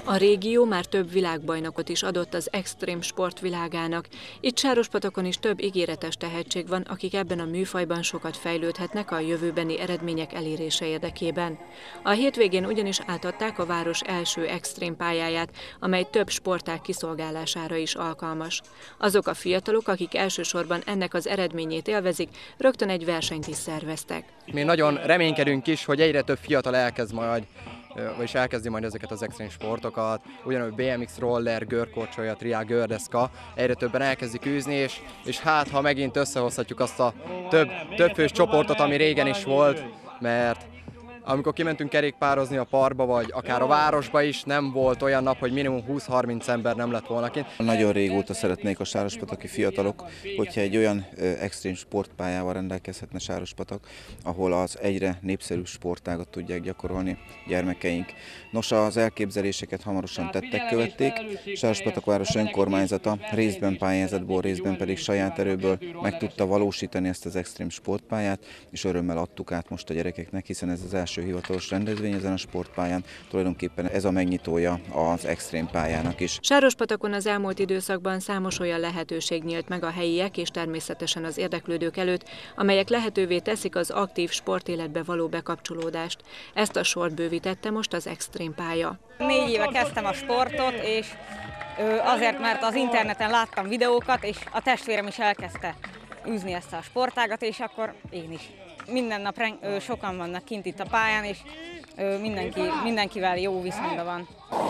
A régió már több világbajnokot is adott az extrém sport világának. Itt Sárospatakon is több ígéretes tehetség van, akik ebben a műfajban sokat fejlődhetnek a jövőbeni eredmények elérése érdekében. A hétvégén ugyanis átadták a város első extrém pályáját, amely több sportág kiszolgálására is alkalmas. Azok a fiatalok, akik elsősorban ennek az eredményét élvezik, rögtön egy versenyt is szerveztek. Mi nagyon reménykedünk is, hogy egyre több fiatal elkezdi majd ezeket az extrém sportokat, ugyanúgy BMX, roller, görkorcsolya, triál, gördeszka, egyre többen elkezdik űzni, és hát ha megint összehozhatjuk azt a több fős csoportot, ami régen is volt, mert amikor kimentünk kerékpározni a parkba, vagy akár a városba is, nem volt olyan nap, hogy minimum 20-30 ember nem lett volna kint. Nagyon régóta szeretnék a sárospataki fiatalok, hogyha egy olyan extrém sportpályával rendelkezhetne Sárospatak, ahol az egyre népszerűbb sportágat tudják gyakorolni gyermekeink. Nos, az elképzeléseket hamarosan tettek követték. Sárospatak város önkormányzata részben pályázatból, részben pedig saját erőből meg tudta valósítani ezt az extrém sportpályát, és örömmel adtuk át most a gyerekeknek, hiszen ez az első hivatalos rendezvény ezen a sportpályán, tulajdonképpen ez a megnyitója az extrém pályának is. Sárospatakon az elmúlt időszakban számos olyan lehetőség nyílt meg a helyiek és természetesen az érdeklődők előtt, amelyek lehetővé teszik az aktív sportéletbe való bekapcsolódást. Ezt a sort bővítette most az extrém pálya. 4 éve kezdtem a sportot, és azért, mert az interneten láttam videókat, és a testvérem is elkezdte űzni ezt a sportágat, és akkor én is. Minden nap sokan vannak kint itt a pályán, és mindenkivel jó viszonyban van.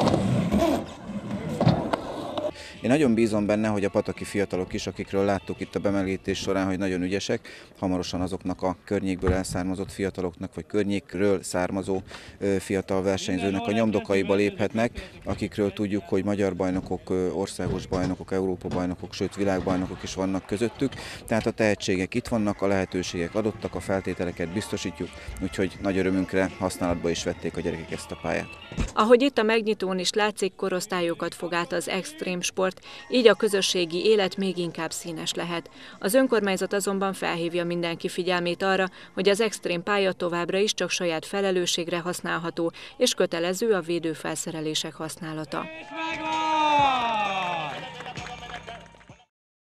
Én nagyon bízom benne, hogy a pataki fiatalok is, akikről láttuk itt a bemelegítés során, hogy nagyon ügyesek, hamarosan azoknak a környékből elszármazott fiataloknak, vagy környékről származó fiatal versenyzőnek a nyomdokaiba léphetnek, akikről tudjuk, hogy magyar bajnokok, országos bajnokok, Európa bajnokok, sőt világbajnokok is vannak közöttük. Tehát a tehetségek itt vannak, a lehetőségek adottak, a feltételeket biztosítjuk, úgyhogy nagy örömünkre használatba is vették a gyerekek ezt a pályát. Ahogy itt a megnyitón is látszik, korosztályokat fog át az extrém sport, így a közösségi élet még inkább színes lehet. Az önkormányzat azonban felhívja mindenki figyelmét arra, hogy az extrém pálya továbbra is csak saját felelősségre használható, és kötelező a védőfelszerelések használata.